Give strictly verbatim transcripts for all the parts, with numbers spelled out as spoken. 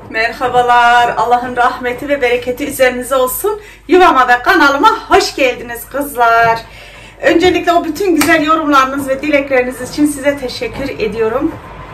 Merhabalar, Allah'ın rahmeti ve bereketi üzerinize olsun. Yuvama ve kanalıma hoş geldiniz kızlar. Öncelikle o bütün güzel yorumlarınız ve dilekleriniz için size teşekkür ediyorum.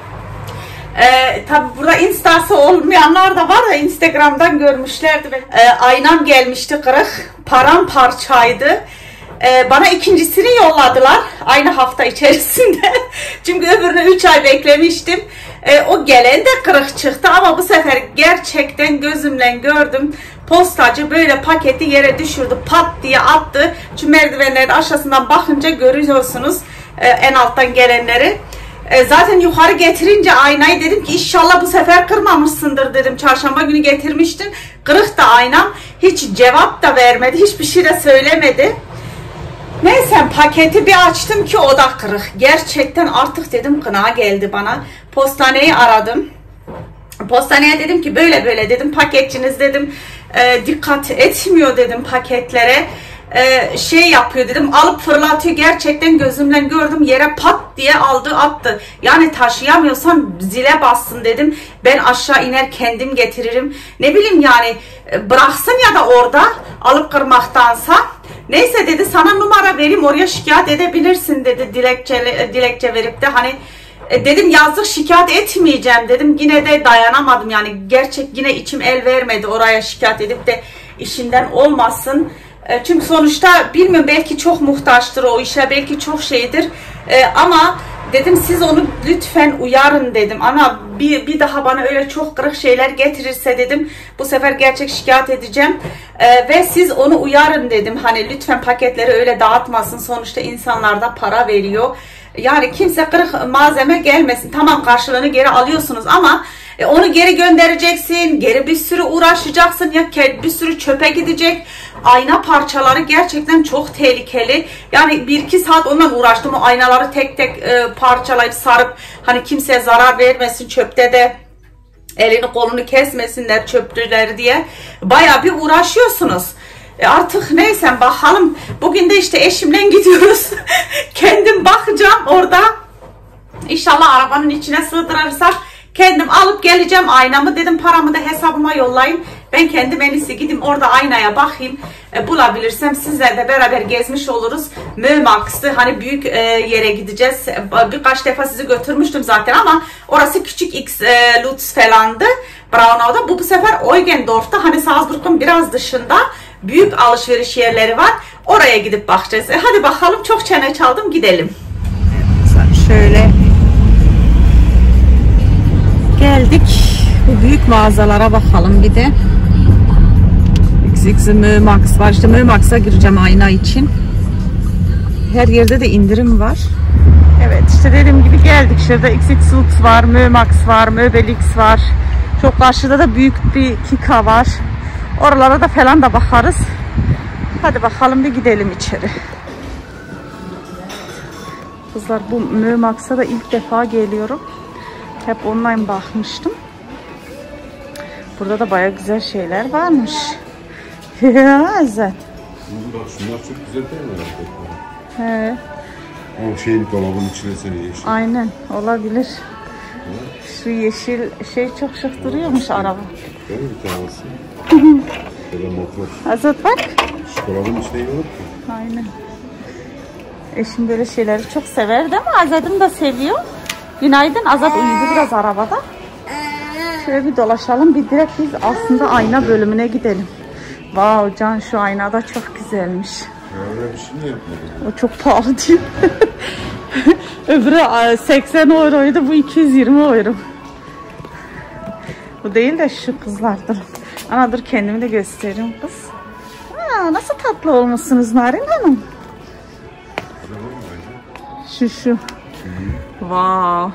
Ee, tabi burada instası olmayanlar da var da Instagram'dan görmüşlerdi. Ve, e, aynam gelmişti kırık, paramparçaydı. Ee, bana ikincisini yolladılar aynı hafta içerisinde. Çünkü öbürünü üç ay beklemiştim. Ee, o gelen de kırık çıktı ama bu sefer gerçekten gözümle gördüm. Postacı böyle paketi yere düşürdü, pat diye attı. Şu merdivenlerin aşağısından bakınca görüyorsunuz e, en alttan gelenleri. E, zaten yukarı getirince aynayı dedim ki inşallah bu sefer kırmamışsındır dedim. Çarşamba günü getirmiştin. Kırık da aynam. Hiç cevap da vermedi. Hiçbir şey de söylemedi. Neyse paketi bir açtım ki o da kırık. Gerçekten artık dedim kına geldi bana. Postaneyi aradım. Postaneye dedim ki böyle böyle dedim paketçiniz dedim e, dikkat etmiyor dedim paketlere. E, şey yapıyor dedim, alıp fırlatıyor. Gerçekten gözümle gördüm, yere pat diye aldı attı. Yani taşıyamıyorsan zile bassın dedim. Ben aşağı iner kendim getiririm. Ne bileyim yani bıraksın ya da orada alıp kırmaktansa. Neyse dedi, sana numara vereyim, oraya şikayet edebilirsin dedi, dilekçe, dilekçe verip de hani e, dedim yazdık, şikayet etmeyeceğim dedim. Yine de dayanamadım yani, gerçek yine içim el vermedi oraya şikayet edip de işinden olmasın. E, çünkü sonuçta bilmiyorum, belki çok muhtaçtır o işe, belki çok şeydir e, ama dedim siz onu lütfen uyarın dedim. Ana bir, bir daha bana öyle çok kırık şeyler getirirse dedim bu sefer gerçek şikayet edeceğim. Ee, ve siz onu uyarın dedim. Hani lütfen paketleri öyle dağıtmasın. Sonuçta insanlar da para veriyor. Yani kimse kırık malzeme gelmesin. Tamam, karşılığını geri alıyorsunuz ama e, onu geri göndereceksin. Geri bir sürü uğraşacaksın. Ya bir sürü çöpe gidecek. Ayna parçaları gerçekten çok tehlikeli. Yani bir iki saat ondan uğraştım. O aynaları tek tek e, parçalayıp sarıp hani kimseye zarar vermesin, çöpte de elini kolunu kesmesinler çöpçüler diye. Bayağı bir uğraşıyorsunuz. E artık neyse bakalım. Bugün de işte eşimle gidiyoruz. Kendim bakacağım orada. İnşallah arabanın içine sığdırırsak kendim alıp geleceğim aynamı. Dedim paramı da hesabıma yollayın. Ben kendim en iyisi gideyim orada aynaya bakayım. E, bulabilirsem sizlerle beraber gezmiş oluruz. Mömax'ı hani büyük e, yere gideceğiz. E, birkaç defa sizi götürmüştüm zaten ama orası küçük X e, Lutz falandı. Braunau'da. Bu bu sefer Eugendorf'ta, hani Salzburg'un biraz dışında büyük alışveriş yerleri var. Oraya gidip bakacağız. E, hadi bakalım, çok çene çaldım, gidelim. Şöyle geldik. Bu büyük mağazalara bakalım bir de. X X Mömax var. İşte Mömax'a gireceğim ayna için. Her yerde de indirim var. Evet, işte dediğim gibi geldik. Şurada X X Lutz var, Mömax var, Möbelix var. Çok karşıda da büyük bir Kika var. Oralara da falan da bakarız. Hadi bakalım, bir gidelim içeri. Kızlar, bu Mömax'a da ilk defa geliyorum. Hep online bakmıştım. Burada da baya güzel şeyler varmış. Ya zaten. Bak şunlar çok güzel değil mi? He. O şeyin dolabın içine seni yeşil. Aynen, olabilir. He. Şu yeşil şey çok şık duruyormuş araba. Değil mi bir tanesi? Böyle motor. Azat bak. Şu dolabın içine yok ki. Aynen. Eşim böyle şeyleri çok sever değil mi? Azat'ım da seviyor. Günaydın. Azat uyudu biraz arabada. Şöyle bir dolaşalım. Bir direkt biz aslında ayna bölümüne gidelim. Wow Can, şu ayna da çok güzelmiş. Öyle bir şey mi yapmadın? O çok pahalı değil. Öbürü seksen euroydu, bu iki yüz yirmi euro. Bu değil de şu kızlardır. Ana dur, kendimi de göstereyim kız. Aa, nasıl tatlı olmuşsunuz Narin Hanım. Şu şu. Wow.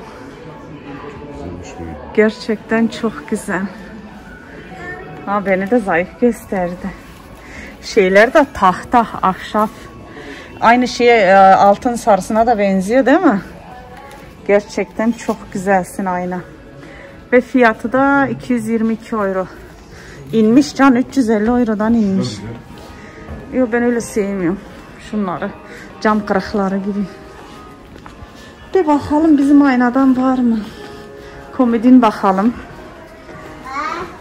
Gerçekten çok güzel. Ha, beni de zayıf gösterdi. Şeyler de tahta, ahşap. Aynı şeye altın sarısına da benziyor değil mi? Gerçekten çok güzelsin ayna. Ve fiyatı da iki yüz yirmi iki euro. İnmiş Can, üç yüz elli eurodan inmiş. Yok, ben öyle sevmiyorum şunları. Cam kırıkları gibi. De bakalım bizim aynadan var mı? Komodin bakalım.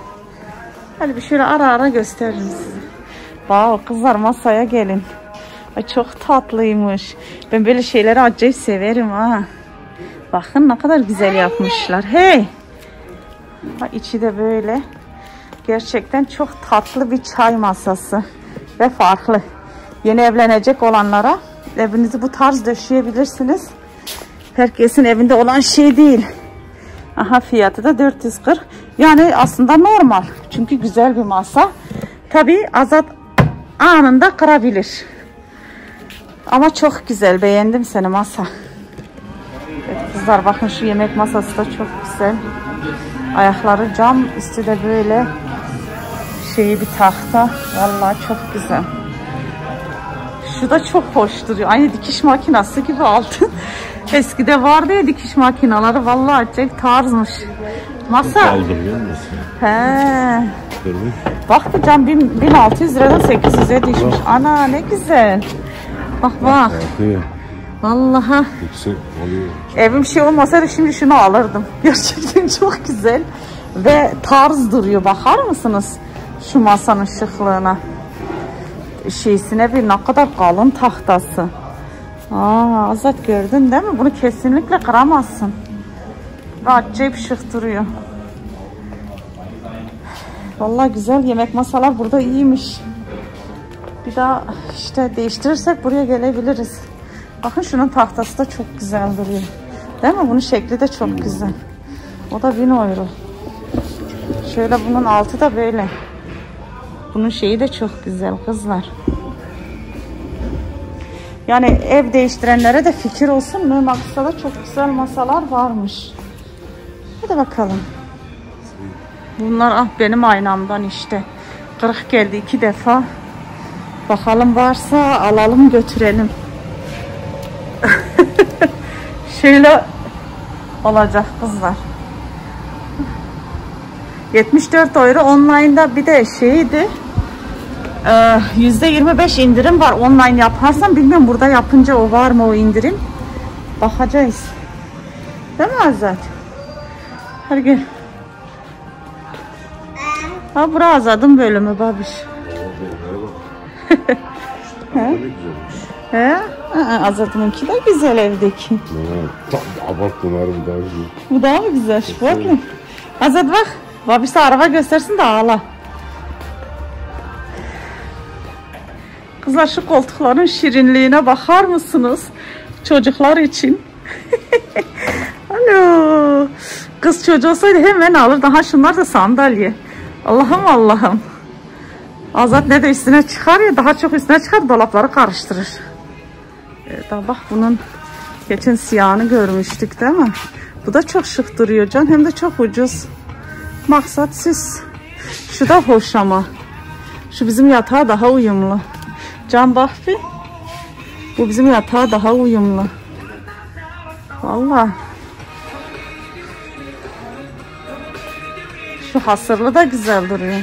Hadi bir şöyle ara ara gösteririm size. Wow, kızlar masaya gelin. Ay çok tatlıymış. Ben böyle şeyleri acayip severim ha. Bakın ne kadar güzel yapmışlar. Hey. Ha, içi de böyle. Gerçekten çok tatlı bir çay masası. Ve farklı. Yeni evlenecek olanlara evinizi bu tarz döşeyebilirsiniz. Herkesin evinde olan şey değil. Aha, fiyatı da dört yüz kırk. Yani aslında normal. Çünkü güzel bir masa. Tabii Azat anında kırabilir. Ama çok güzel. Beğendim seni masa. Evet kızlar, bakın şu yemek masası da çok güzel. Ayakları cam, üstü de böyle şeyi bir tahta. Vallahi çok güzel. Şu da çok hoş duruyor. Aynı dikiş makinesi gibi altın. Eskide vardı ya dikiş makineleri. Vallahi acayip tarzmış. Masa. Kaldırıyor musun? He. Durmuş. Bak cam bin altı yüz liradan sekiz yüze düşmüş. Ana ne güzel. Bak bak. Bakıyor. Vallahi. Yüksek oluyor. Evim şey olmasaydı şimdi şunu alırdım. Gerçekten çok güzel. Ve tarz duruyor. Bakar mısınız? Şu masanın şıklığına. Şeysine bir ne kadar kalın tahtası. Aa, Azat gördün değil mi? Bunu kesinlikle kıramazsın. Ve acayip şık duruyor. Vallahi güzel yemek masalar burada iyiymiş. Bir daha işte değiştirirsek buraya gelebiliriz. Bakın şunun tahtası da çok güzel duruyor. Değil mi? Bunun şekli de çok güzel. O da bin euro. Şöyle bunun altı da böyle. Bunun şeyi de çok güzel kızlar. Yani ev değiştirenlere de fikir olsun. Memaksa'da da çok güzel masalar varmış. Hadi bakalım. Bunlar ah benim aynamdan işte. Kırık geldi iki defa. Bakalım varsa alalım götürelim. Şöyle olacak kızlar. yetmiş dört euro online'da bir de şeydi. yüzde yirmi beş indirim var online yaparsan, bilmiyorum burada yapınca o var mı o indirim. Bakacağız. Değil mi Azat? Hadi gel. Ha bura Azat'ın bölümü babiş. He? He? Azat'ınki de güzel evdeki. Abart bunları bu daha güzel. Bu daha mı güzel? Bakın. Azat bak. Babisi araba göstersin de ağla. Kızlar şu koltukların şirinliğine bakar mısınız? Çocuklar için. Alo. Kız çocuğu olsaydı hemen alır. Daha şunlar da sandalye. Allah'ım Allah'ım. Azat ne de üstüne çıkar ya, daha çok üstüne çıkar, dolapları karıştırır. Evet, bak bunun geçen siyahını görmüştük değil mi? Bu da çok şık duruyor can, hem de çok ucuz. Maksat süs. Şu da hoş ama. Şu bizim yatağa daha uyumlu. Can bak bir. Bu bizim yatağa daha uyumlu. Vallahi. Şu hasırlı da güzel duruyor.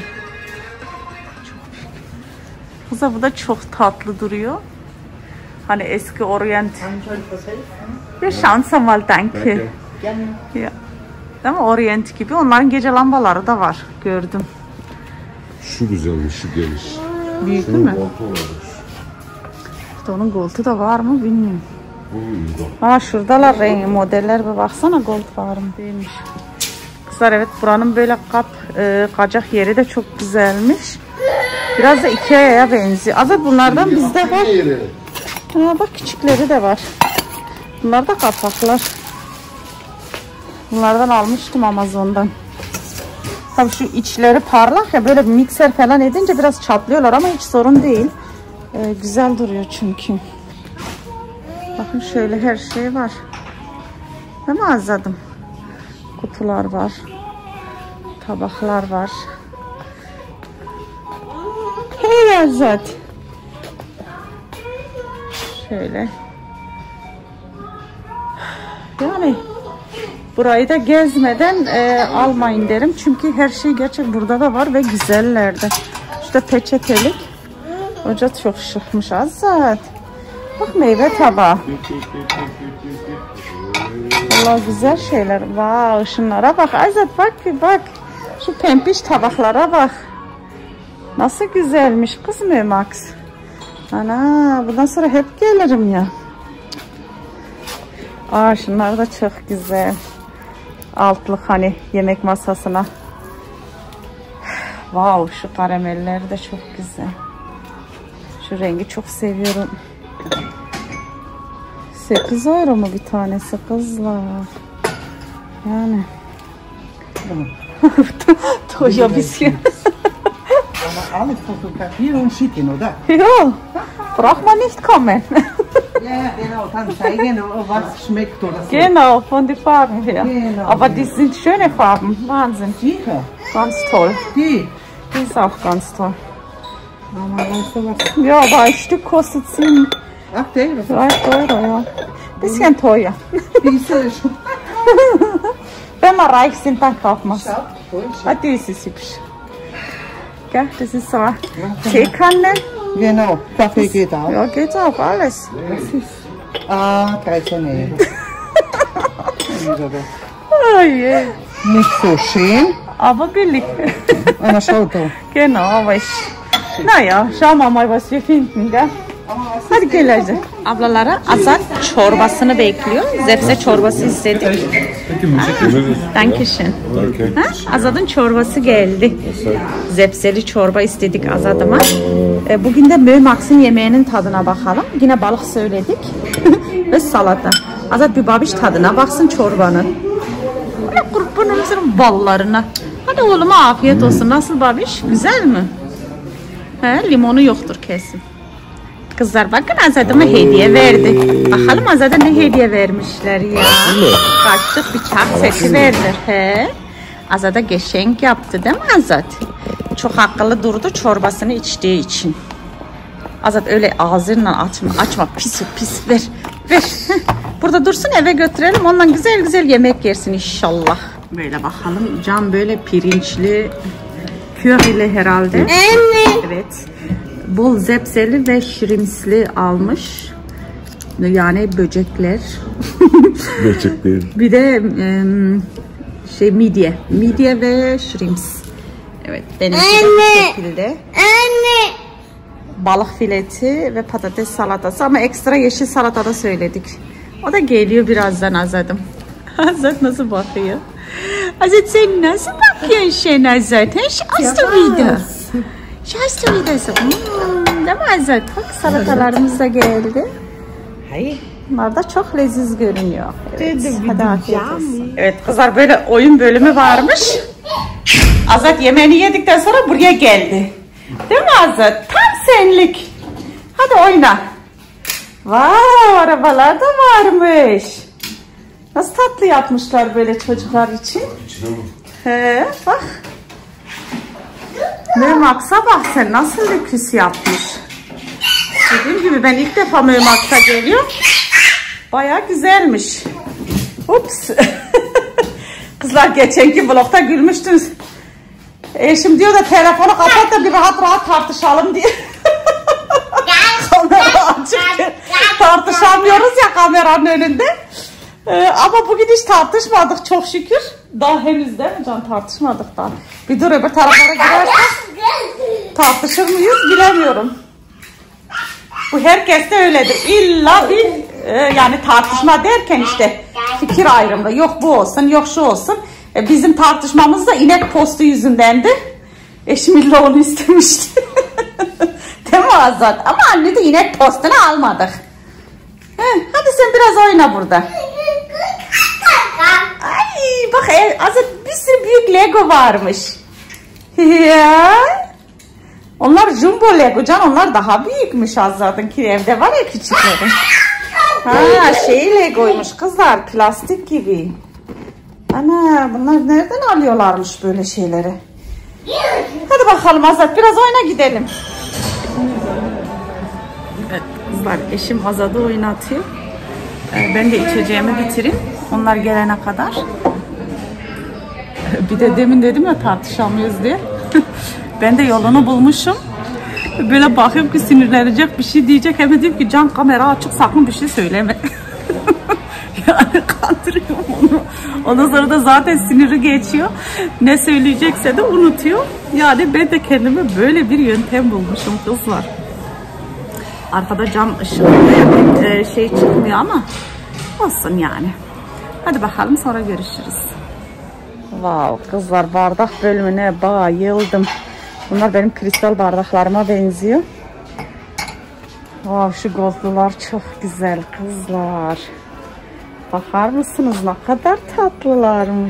Kıza bu da çok tatlı duruyor. Hani eski orient. Bir şansa mal danke. Ya. Değil mi? Orient gibi. Onların gece lambaları da var. Gördüm. Şu güzelmiş, şu geniş. Büyük değil mi? İşte onun gold'u da var mı bilmiyorum. Aa şuradalar rengi modeller, bir baksana gold var mı değilmiş. Kızlar evet, buranın böyle kap e, kacak yeri de çok güzelmiş. Biraz da Ikea'ya benziyor. Azat bunlardan bizde var. Ha, bak küçükleri de var. Bunlar da kapaklar. Bunlardan almıştım Amazon'dan. Tabii şu içleri parlak ya, böyle mikser falan edince biraz çatlıyorlar ama hiç sorun değil. Ee, güzel duruyor çünkü. Bakın şöyle her şey var. Değil mi Azad'ım? Kutular var. Tabaklar var. Hey Azad. Şöyle. Yani burayı da gezmeden e, almayın derim. Çünkü her şey gerçek burada da var ve güzellerde. İşte peçetelik. Hoca çok şıkmış Azad. Bak meyve tabağı. Vallahi güzel şeyler. Vay, şunlara bak Azad, bak bir bak. Şu pembiş tabaklara bak. Nasıl güzelmiş kız Max. Ana bundan sonra hep gelirim ya. Aa şunlar da çok güzel. Altlık hani yemek masasına. Wow, şu karamelleri de çok güzel. Şu rengi çok seviyorum. sekiz euro mu bir tanesi kızlar? Yani. Toya bisschen. Aber alles fotografieren und schicken, oder? Ja, braucht man nicht kommen. Ja, genau, dann zeigen, was schmeckt oder so. Genau, von den Farben her. Genau. Aber die sind schöne Farben, Wahnsinn. Sicher. Ganz toll. Die. Die ist auch ganz toll. Aber weißt du was? Ja, aber ein Stück kostet sieben, acht Euro. acht Euro, ja. Bisschen teuer. Diese ist schon. Wenn wir reich sind, dann kaufen wir es. Schau, voll Ah, schön. die ist hübsch. Gell, das ist so eine Teekanne. Genau, Kaffee geht auch. Ja, geht auch, alles. Das ist ah, dreizehn Euro. Oh je. Nicht so schön. Aber billig. Aber schau da. Genau, aber ich... Naja, schauen wir mal, was wir finden, gell? Hadi geleceğiz. Ablalara Azat çorbasını bekliyor. Zepse çorbası istedik. Dankeschön. Danke. Ha? Azad'ın çorbası geldi. Zepseli çorba istedik Azad'ıma. E, bugün de Mömax'ın yemeğinin tadına bakalım. Yine balık söyledik. Ve salata. Azad bir babiş tadına baksın çorbanın. Ay, kurbanım senin ballarına. Hadi oğluma afiyet olsun. Nasıl babiş? Güzel mi? He, limonu yoktur kesin. Kızlar bakın Azad'ıma hediye verdi. Bakalım Azad'a ne hediye vermişler ya. Kaçlık bıçak seti verdiler. He. Azad'a geçenk yaptı değil mi Azad? Çok akıllı durdu çorbasını içtiği için. Azad öyle ağzıyla açma, açma pis pis ver. Ver. Heh. Burada dursun eve götürelim ondan güzel güzel yemek yersin inşallah. Böyle bakalım cam böyle pirinçli körili herhalde. Anne. Evet. Bol zepseli ve şirimsli almış. Yani böcekler. Böcek değil. Bir de em, şey midye. Midye ve şirims. Evet. Benim bu şekilde. Anne. Balık fileti ve patates salatası ama ekstra yeşil salata da söyledik. O da geliyor birazdan Azad'ım. Azad nasıl bakıyor? Azad sen nasıl bakıyorsun Şenazad? Hast du wieder? Hast du wieder so? Hmm, değil mi Azad? Bak salatalarımız da geldi. Hayır. Bunlar da çok leziz görünüyor. Evet, hadi afiyet olsun. Evet kızlar böyle oyun bölümü varmış. Azad yemeğini yedikten sonra buraya geldi. Değil mi Azad? Tam senlik. Hadi oyna. Vay arabalar da varmış. Nasıl tatlı yapmışlar böyle çocuklar için. He, bak. Mömax'a bak sen nasıl lüküs yapmış. Dediğim gibi ben ilk defa Mömax'a geliyorum. Baya güzelmiş. Ups. Kızlar geçenki vlogda gülmüştünüz. Eşim diyor da telefonu kapat da bir rahat rahat tartışalım diye. Kamera açık. Tartışamıyoruz ya kameranın önünde. Ee, ama bugün hiç tartışmadık çok şükür. Daha henüz değil mi Can? Tartışmadık daha. Bir dur öbür taraflara girersek tartışır mıyız bilemiyorum. Bu herkes de öyledir. İlla bir e, yani tartışma derken işte fikir ayrımı. Yok bu olsun yok şu olsun. E, bizim tartışmamız da inek postu yüzündendi. Eşim illa onu istemişti. Değil mi Azat? Ama anne de inek postunu almadık. Heh, hadi sen biraz oyna burada. Ay bak Azat bir sürü büyük Lego varmış. Ya. Onlar jumbo Lego Can, onlar daha büyükmüş Azat'ınki evde var ya küçükleri. Ha şey Lego'ymuş kızlar, plastik gibi. Ana bunlar nereden alıyorlarmış böyle şeyleri? Hadi bakalım Azat biraz oyna gidelim. Evet kızlar eşim Azat'ı oynatıyor. Ee, ben de içeceğimi bitireyim. Onlar gelene kadar. Bir de demin dedim ya tartışamıyoruz diye. Ben de yolunu bulmuşum. Böyle bakıyorum ki sinirlenecek bir şey diyecek. Hemen diyorum ki Can kamera açık sakın bir şey söyleme. Yani kandırıyorum onu. Ondan sonra da zaten siniri geçiyor. Ne söyleyecekse de unutuyor. Yani ben de kendime böyle bir yöntem bulmuşum kızlar. Arkada cam ışığı e, şey çıkmıyor ama olsun yani. Hadi bakalım, sonra görüşürüz. Wow kızlar, bardak bölümüne bayıldım. Bunlar benim kristal bardaklarıma benziyor. Wow, şu gozlular çok güzel kızlar. Bakar mısınız ne kadar tatlılarmış.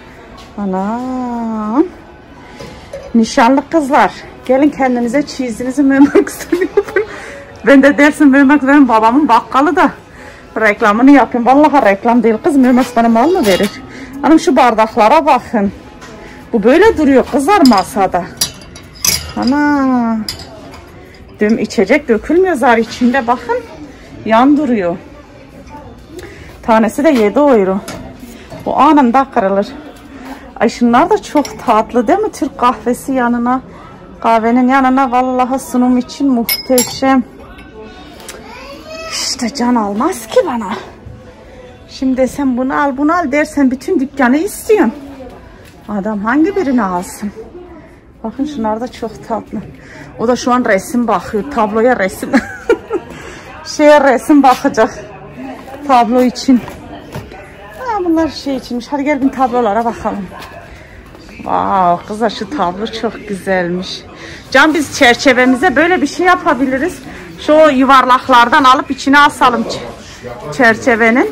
Anam. Nişanlı kızlar, gelin kendinize cheese'inizi Memox'tan yapın. Ben de dersin Memox benim babamın bakkalı da reklamını yapayım. Vallahi reklam değil kız, Memox bana mal mı verir? Hanım şu bardaklara bakın. Bu böyle duruyor kızlar masada. Ana. Düm içecek dökülmüyor zar içinde, bakın. Yan duruyor. Tanesi de yedi euro. Bu anında kırılır. Ay şunlar da çok tatlı değil mi? Türk kahvesi yanına, kahvenin yanına vallahi sunum için muhteşem. İşte can almaz ki bana. Şimdi sen bunu al bunu al dersen bütün dükkanı istiyorsun. Adam hangi birini alsın? Bakın şunlar da çok tatlı. O da şu an resim bakıyor. Tabloya resim. Şeye resim bakacak. Tablo için. Ha, bunlar şey içinmiş. Hadi gelin tablolara bakalım. Wow, kızlar şu tablo çok güzelmiş. Can, biz çerçevemize böyle bir şey yapabiliriz. Şu yuvarlaklardan alıp içine asalım çerçevenin.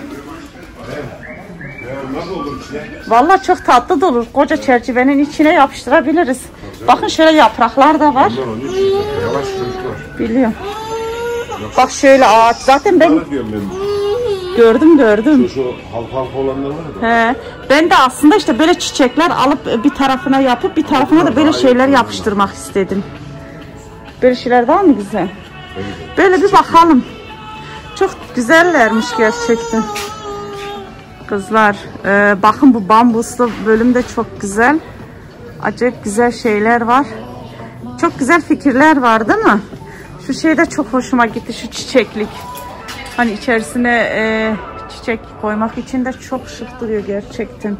Vallahi çok tatlı da olur. Koca çerçevenin içine yapıştırabiliriz. Bakın şöyle yapraklar da var. Biliyorum. Bak şöyle ağaç. Zaten ben gördüm gördüm. Şu, şu halka halka olanlar var ya. He. Ben de aslında işte böyle çiçekler alıp bir tarafına yapıp bir tarafına da böyle şeyler yapıştırmak istedim. Böyle şeyler daha mı güzel? Böyle bir bakalım. Çok güzellermiş gerçekten. Kızlar e, bakın bu bambuslu bölüm de çok güzel. Acayip güzel şeyler var. Çok güzel fikirler var değil mi? Şu şey de çok hoşuma gitti, şu çiçeklik. Hani içerisine e, çiçek koymak için de çok şık duruyor gerçekten.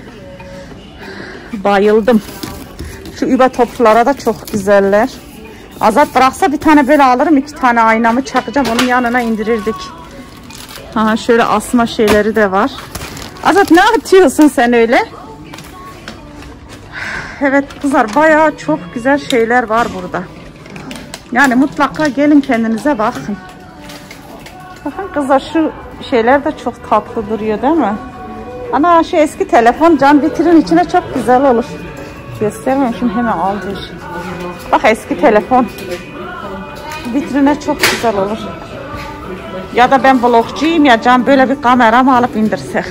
Bayıldım. Şu übe toplara da çok güzeller. Azat bıraksa bir tane böyle alırım, iki tane aynamı çakacağım, onun yanına indirirdik. Ha, şöyle asma şeyleri de var. Azat ne atıyorsun sen öyle? Evet kızlar, bayağı çok güzel şeyler var burada. Yani mutlaka gelin kendinize bakın. Bakın kızlar, şu şeyler de çok tatlı duruyor değil mi? Ana şu eski telefon Can vitrin içine çok güzel olur. Göstermemişim, hemen aldır. Bak eski telefon vitrine çok güzel olur. Ya da ben vlogcuyum ya Can, böyle bir kameramı alıp indirsek.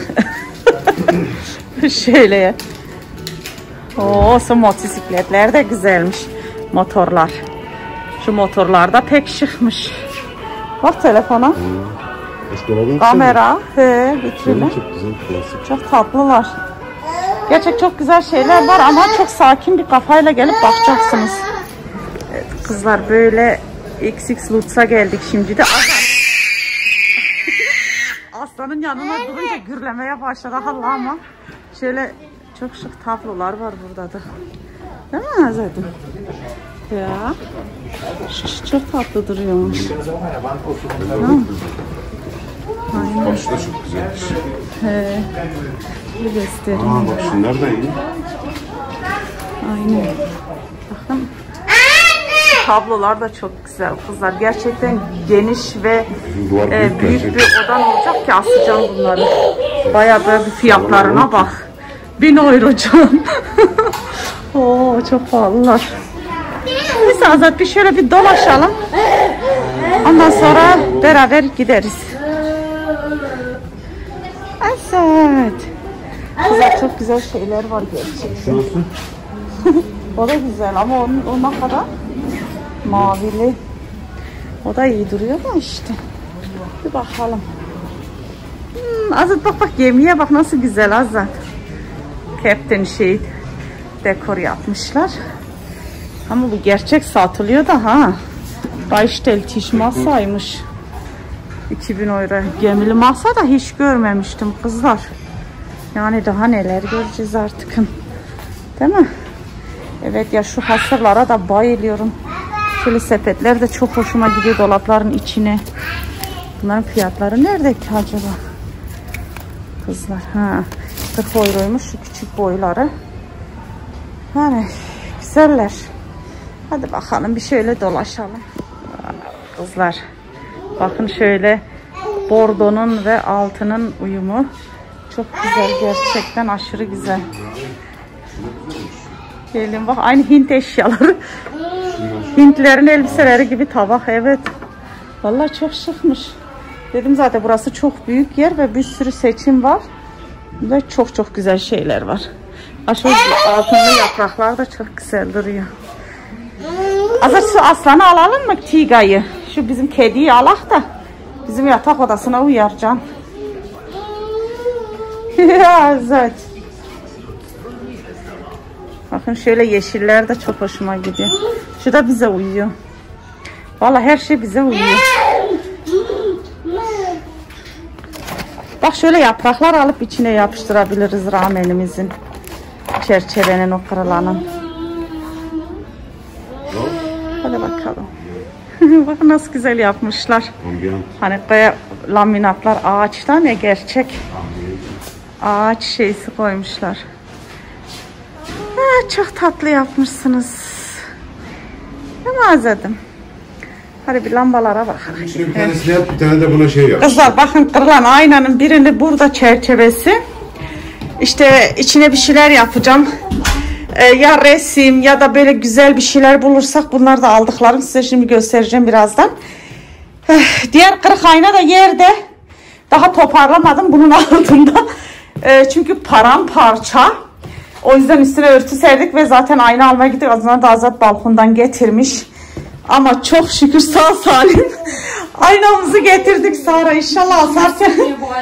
Şöyle. Oo, şu motosikletler de güzelmiş. Motorlar. Şu motorlar da pek şıkmış. Bak telefona. Hmm. Kamera. He, vitrine. Çok güzel, klasik. Çok tatlılar. Gerçek çok güzel şeyler var ama çok sakin bir kafayla gelip bakacaksınız. Evet, kızlar böyle X X Lutz'a geldik şimdi de. Aslanın yanına durunca gürlemeye başladı Allah'ıma. Şöyle çok şık tablolar var burada da. Değil mi Azad'ım? Ya. Çok tatlı duruyormuş. Aynen. Başı da çok güzelmiş. He. Bir göstereyim. Aa bak şunlar da iyi. Aynen. Bakın. Tablolar da çok güzel kızlar. Gerçekten geniş ve e, büyük bir odan olacak ki asacağım bunları. Bayağı böyle bir fiyatlarına bak. Bin euro can. Oo, çok pahalılar. Neyse Azat, bir şöyle bir dolaşalım. Ondan sonra beraber gideriz. Azat. Kızlar çok güzel şeyler var gerçekten. O da güzel ama onun ona kadar mavili. O da iyi duruyor da işte. Bir bakalım. Hmm, Azat bak bak, gemiye bak nasıl güzel Azat. Captain şey dekor yapmışlar. Ama bu gerçek satılıyor da ha. Baştel tiş masaymış. iki bin euro. Gemili masa da hiç görmemiştim kızlar. Yani daha neler göreceğiz artık. Değil mi? Evet ya, şu hasırlara da bayılıyorum. Şöyle sepetler de çok hoşuma gidiyor dolapların içine. Bunların fiyatları nerede ki acaba? Kızlar. Ha, kırk euroymuş şu küçük boyları. Yani güzeller. Hadi bakalım bir şöyle dolaşalım. Kızlar. Bakın şöyle bordonun ve altının uyumu. Çok güzel, gerçekten aşırı güzel. Gelin bak, aynı Hint eşyaları. Hintlerin elbiseleri gibi tabak, evet. Vallahi çok şıkmış. Dedim zaten burası çok büyük yer ve bir sürü seçim var. Ve çok çok güzel şeyler var. Aşırı altınlı yapraklar da çok güzel duruyor. Azar şu aslanı alalım mı, Tiga'yı? Şu bizim kediyi alak da bizim yatak odasına uyar can. Evet. Bakın şöyle yeşiller de çok hoşuma gidiyor. Şu da bize uyuyor. Vallahi her şey bize uyuyor. Bak şöyle yapraklar alıp içine yapıştırabiliriz ramenimizin. Çerçevenin o kırılanın. Hadi bakalım. Bakın nasıl güzel yapmışlar. Ambiyant. Hani kaya laminatlar ağaçtan ya, gerçek. Ağaç şeysi koymuşlar. Ha, çok tatlı yapmışsınız. Hemen özledim. Hadi bir lambalara bakalım. İçine bir tanesini yap, bir tane de buna şey yap. Kızlar bakın, kırılan aynanın birini burada çerçevesi. İşte içine bir şeyler yapacağım. Ee, ya resim ya da böyle güzel bir şeyler bulursak bunları da aldıklarım size şimdi göstereceğim birazdan. Ee, diğer kırık ayna da yerde. Daha toparlamadım bunun altında. Ee, çünkü paramparça. O yüzden üstüne örtü serdik ve zaten ayna almaya gittik. Azından da Azat balkondan getirmiş. Ama çok şükür sağ salim aynamızı getirdik. Sara inşallah asarsa.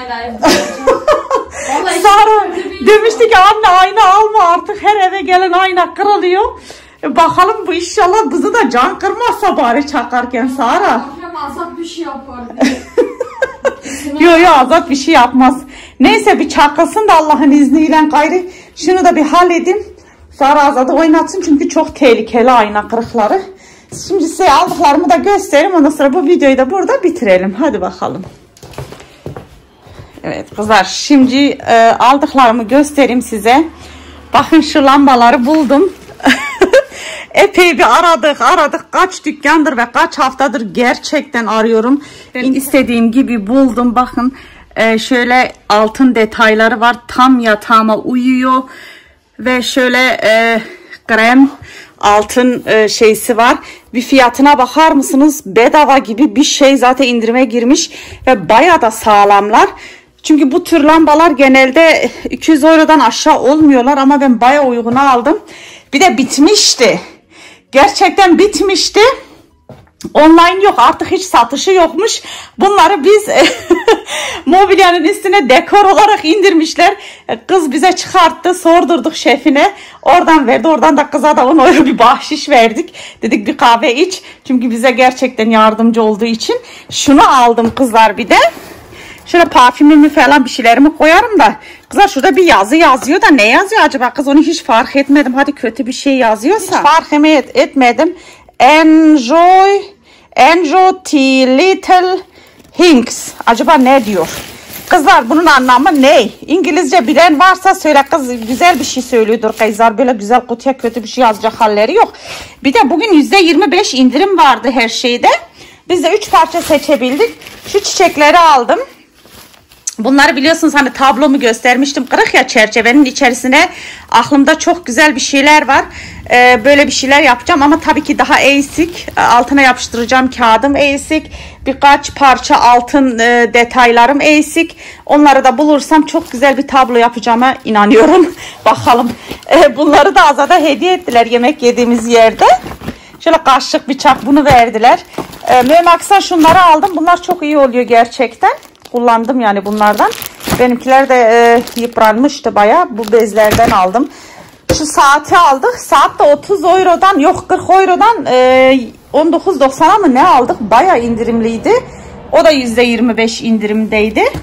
Sara demişti ki anne ayna alma artık, her eve gelen ayna kırılıyor. E bakalım bu inşallah bizi de can kırmazsa bari çakarken Sara. Azat bir şey yapar. Yok yok, Azat bir şey yapmaz. Neyse bir çakılsın da Allah'ın izniyle gayrı. Şunu da bir halledeyim. Sara Azat'ı oynatsın çünkü çok tehlikeli ayna kırıkları. Şimdi size aldıklarımı da göstereyim. Ondan sonra bu videoyu da burada bitirelim. Hadi bakalım. Evet kızlar, şimdi e, aldıklarımı göstereyim size. Bakın şu lambaları buldum. Epey bir aradık aradık. Kaç dükkandır ve kaç haftadır gerçekten arıyorum. Ben istediğim gibi buldum. Bakın e, şöyle altın detayları var. Tam yatağıma uyuyor. Ve şöyle e, krem altın e, şeysi var. Bir fiyatına bakar mısınız? Bedava gibi bir şey, zaten indirime girmiş. Ve bayağı da sağlamlar. Çünkü bu tür lambalar genelde iki yüz eurodan aşağı olmuyorlar ama ben bayağı uyguna aldım. Bir de bitmişti. Gerçekten bitmişti. Online yok artık, hiç satışı yokmuş. Bunları biz mobilyanın üstüne dekor olarak indirmişler. Kız bize çıkarttı, sordurduk şefine. Oradan verdi, oradan da kıza da on euro bir bahşiş verdik. Dedik bir kahve iç. Çünkü bize gerçekten yardımcı olduğu için. Şunu aldım kızlar bir de. Şöyle parfümümü falan bir şeylerimi koyarım da. Kızlar şurada bir yazı yazıyor da ne yazıyor acaba kız, onu hiç fark etmedim. Hadi kötü bir şey yazıyorsa. Hiç fark etmedim. Enjoy, enjoy the little things. Acaba ne diyor? Kızlar bunun anlamı ne? İngilizce bilen varsa söyle kız, güzel bir şey söylüyordur kızlar. Böyle güzel kutuya kötü bir şey yazacak halleri yok. Bir de bugün yüzde yirmi beş indirim vardı her şeyde. Biz de üç parça seçebildik. Şu çiçekleri aldım. Bunları biliyorsunuz, hani tablomu göstermiştim. Kırık ya, çerçevenin içerisine aklımda çok güzel bir şeyler var. Ee, böyle bir şeyler yapacağım ama tabii ki daha eksik. Altına yapıştıracağım kağıdım eksik. Birkaç parça altın e, detaylarım eksik. Onları da bulursam çok güzel bir tablo yapacağıma inanıyorum. Bakalım. Ee, bunları da Azat'a hediye ettiler yemek yediğimiz yerde. Şöyle kaşık, bıçak bunu verdiler. Ee, Mühim şunları aldım. Bunlar çok iyi oluyor gerçekten. Kullandım yani bunlardan. Benimkiler de e, yıpranmıştı bayağı. Bu bezlerden aldım. Şu saati aldık. Saat de otuz eurodan, yok kırk eurodan e, on dokuz doksana mı ne aldık? Bayağı indirimliydi. O da yüzde yirmi beş indirimdeydi.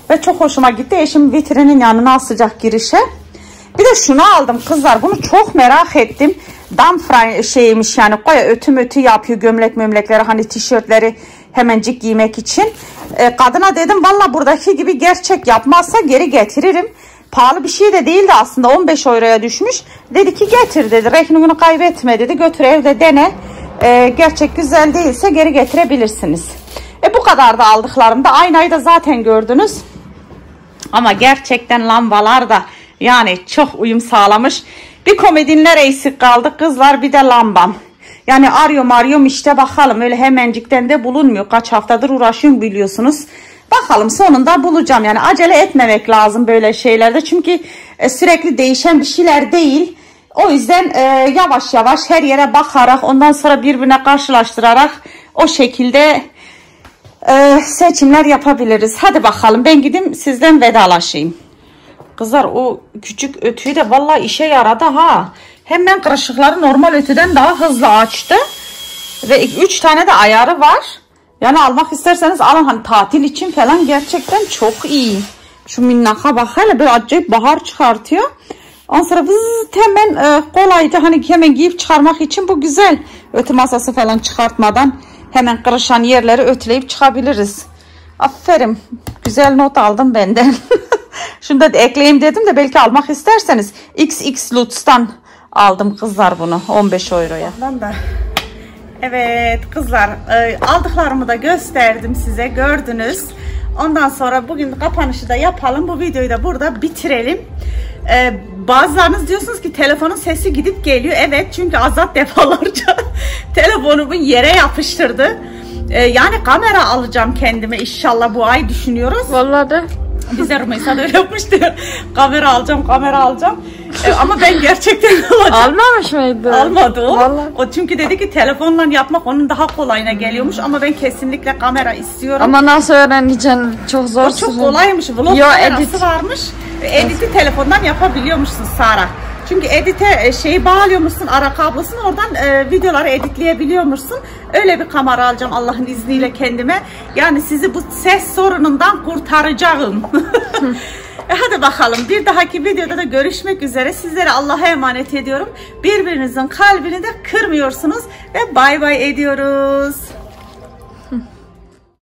Ve çok hoşuma gitti. Eşim vitrinin yanına asacak girişe. Bir de şunu aldım kızlar. Bunu çok merak ettim. Damfray şeymiş yani. Koya ötü ötü yapıyor. Gömlek mömlekleri hani tişörtleri hemencik giymek için. Ee, kadına dedim valla buradaki gibi gerçek yapmazsa geri getiririm. Pahalı bir şey de değildi aslında. on beş euroya düşmüş. Dedi ki getir dedi. Rehnumunu kaybetme dedi. Götür evde dene. Ee, gerçek güzel değilse geri getirebilirsiniz. E bu kadar da aldıklarımda. Aynayı da zaten gördünüz. Ama gerçekten lambalar da yani çok uyum sağlamış. Bir komodinler eksik kaldı kızlar, bir de lambam. Yani arıyorum arıyorum işte bakalım, öyle hemencikten de bulunmuyor. Kaç haftadır uğraşıyorum biliyorsunuz. Bakalım sonunda bulacağım. Yani acele etmemek lazım böyle şeylerde. Çünkü e, sürekli değişen bir şeyler değil. O yüzden e, yavaş yavaş her yere bakarak ondan sonra birbirine karşılaştırarak o şekilde e, seçimler yapabiliriz. Hadi bakalım ben gideyim sizden vedalaşayım. Kızlar o küçük ötüyü de vallahi işe yaradı ha. Hemen kırışıkları normal ötüden daha hızlı açtı. Ve üç tane de ayarı var. Yani almak isterseniz alın, hani tatil için falan gerçekten çok iyi. Şu minnaka bak hele, böyle acayip bahar çıkartıyor. Ondan sonra vızz, hemen e, kolayca hani hemen giyip çıkarmak için bu güzel. Ötü masası falan çıkartmadan hemen kırışan yerleri ötüleyip çıkabiliriz. Aferin, güzel not aldım benden. Şunu da ekleyeyim dedim de belki almak isterseniz. X X Lutz'tan aldım kızlar bunu on beş euroya. Evet kızlar, aldıklarımı da gösterdim size, gördünüz. Ondan sonra bugün kapanışı da yapalım. Bu videoyu da burada bitirelim. Ee, bazılarınız diyorsunuz ki telefonun sesi gidip geliyor. Evet, çünkü Azat defalarca telefonumu yere yapıştırdı. Ee, yani kamera alacağım kendime inşallah bu ay düşünüyoruz. Vallahi de. Bize Rümeysa da öyle yapmıştı. Kamera alacağım, kamera alacağım. Ee, ama ben gerçekten alacağım. Almamış mıydı? Almadı o. Vallahi. O çünkü dedi ki telefonla yapmak onun daha kolayına geliyormuş. Ama ben kesinlikle kamera istiyorum. Ama nasıl öğreneceksin? Çok zor. O çok kolaymış. Vlog Yo, kamerası edit. varmış. Edit'i telefondan yapabiliyormuşsun Sara. Çünkü edite şeyi bağlıyormuşsun, ara kablosunu, oradan e, videoları editleyebiliyormuşsun. Öyle bir kamera alacağım Allah'ın izniyle kendime. Yani sizi bu ses sorunundan kurtaracağım. e, hadi bakalım, bir dahaki videoda da görüşmek üzere. Sizlere Allah'a emanet ediyorum. Birbirinizin kalbini de kırmıyorsunuz ve bay bay ediyoruz.